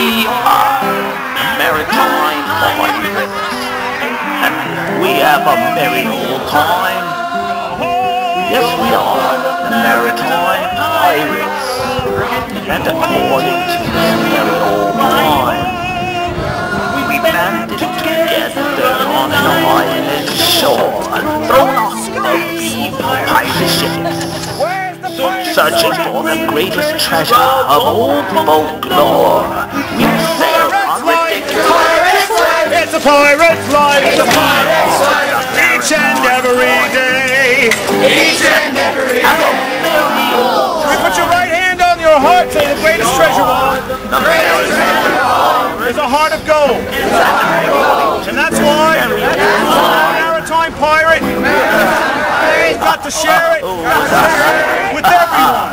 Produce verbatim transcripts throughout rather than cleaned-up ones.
We are maritime pirates, and we have a merry old time. Yes, we are the maritime pirates, and according to this merry old time, we banded together on an island shore and thrown off of evil pirate ships, searching for the greatest treasure of old folklore. We sailed on ridiculous. It's a pirate's life. It's a pirate's life. Each and every day. Each and every day. We put your right hand on your heart, say the greatest treasure wall. The greatest treasure wall is a heart of gold. And that's why a maritime pirate has got to share it with everyone.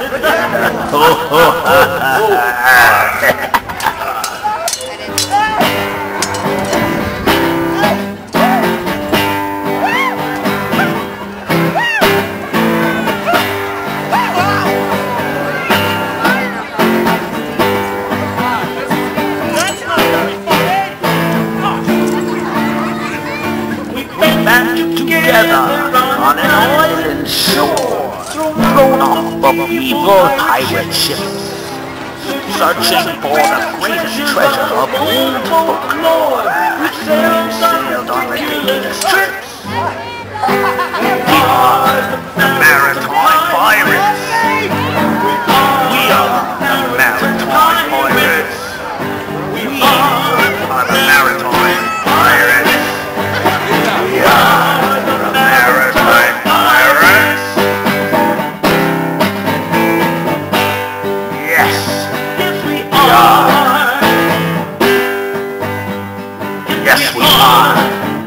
Banded together on an island shore, thrown off of evil pirate ships, searching for the greatest treasure of old folklore. We sailed on ridiculous trips. We are the maritime pirates. We are the maritime pirates. We are the maritime pirates. We are the maritime pirates. Yes, yes we are. Yes we are.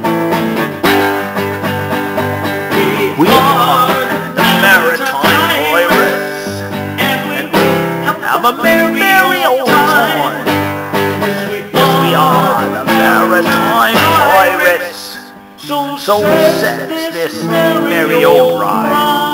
We are the maritime pirates, and we have a merry, merry old time. Yes we are the maritime pirates. So says this merry old rhyme.